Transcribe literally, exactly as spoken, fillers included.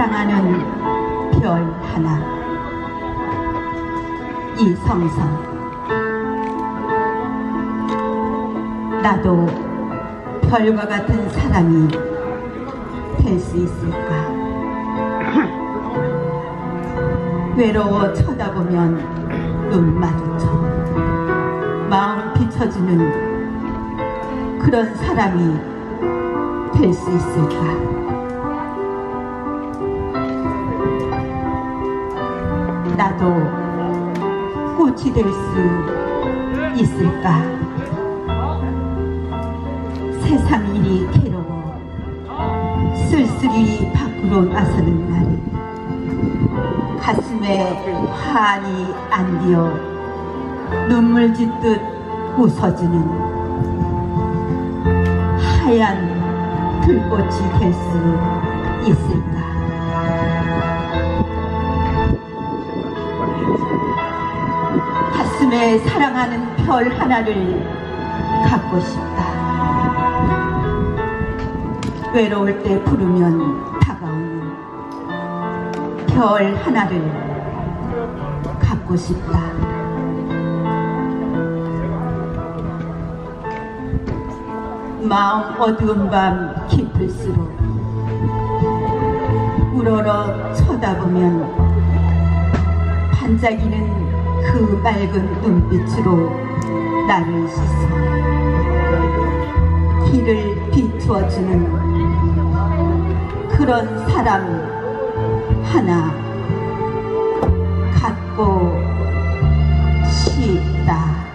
사랑하는 별 하나. 이성성. 나도 별과 같은 사람이 될 수 있을까? 외로워 쳐다보면 눈 마주쳐 마음 비춰주는 그런 사람이 될 수 있을까? 나도 꽃이 될 수 있을까? 세상 일이 괴로워 쓸쓸히 밖으로 나서는 날이 가슴에 환히 안기어 눈물 짓듯 웃어주는 하얀 들꽃이 될 수 있을까? 가슴에 사랑하는 별 하나를 갖고 싶다. 외로울 때 부르면 다가오는 별 하나를 갖고 싶다. 마음 어두운 밤 깊을수록 우러러 쳐다보면 반짝이는 그 맑은 눈빛으로 나를 씻어 길을 비추어주는 그런 사람 하나 갖고 싶다.